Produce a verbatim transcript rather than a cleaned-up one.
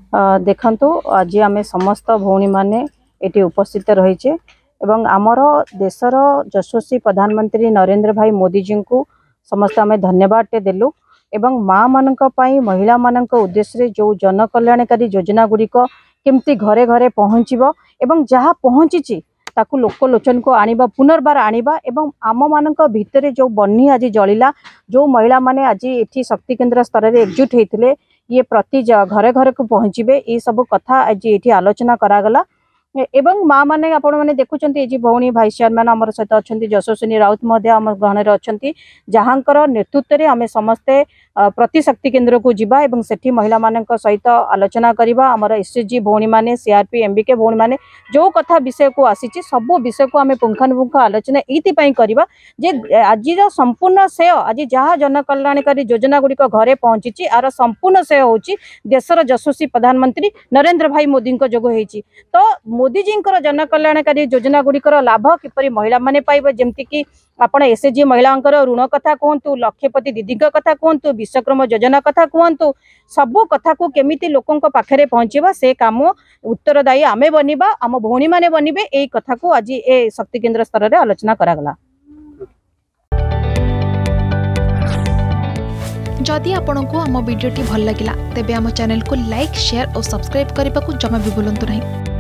देखंतु आज आम समस्त भौणी माने एटी उपस्थित रहीचे एवं आमर देशर यशस्वी प्रधानमंत्री नरेंद्र भाई मोदी जी को समस्त आम धन्यवाद टे देलु एवं माँ मानक पई महिला मानक उद्देश्य जो जन कल्याणकारी योजना गुड़िक केमती घरे घरे पहुँचबो एवं जहाँ पहुँची ताकू लोकलोचन को आनिबा पुनर्बार आनिबा एवं आम मानक भितरे जो बन्ही आज जलिला जो महिला माने आज एठी शक्ति केंद्र स्तर रे एकजुट हेतिले ये प्रति घरे घरे को पहुँचे ये सब कथा आज ये आलोचना करागला एवं माँ मैंने आपण मैंने देखुं ये भौणी भाइस चेयरमैन आम सहित अच्छा यशस्विनी राउत आम गहन अच्छा जहाँकर नेतृत्व में आम समस्ते प्रति शक्ति केन्द्र को जीवा एवं सेठी महिला मान सहित आलोचना करवा आमर एसएचजी भौणी मैंने सीआरपी एमबीके भौणी मैंने जो कथा विषय को आसी सब विषय को आम पुंखानुपुंख आलोचना ये करवा जे आज संपूर्ण श्रेय आज जहाँ जन कल्याणकारी योजना गुड़िक घरे पहुँची आर संपूर्ण श्रेय हूँ देशर यशस्वी प्रधानमंत्री नरेंद्र भाई मोदी जोग होती तो मोदी जी जन कल्याणकारी योजना गुड़िकर लाभ किपरि महिला माने पाइबे जेमति कि आपण एसएचजी महिलांकर ऋण कथा कहतु लक्षपति दीदी कथा कहतु विश्वकर्म योजना कथा कहतु सबू कथा को केमिति लोकों पाखरे पहुँचवा से काम उत्तरदायी आमे बनिबा आम भौणी माने बनिबे एई कथा को आज ए शक्ति केन्द्र स्तर रे आलोचना करागला। जदि आपंक आम भिडी भल लगा तेब आम चैनल को लाइक शेयर और सब्सक्राइब करने को जमा भी भूलु नहीं।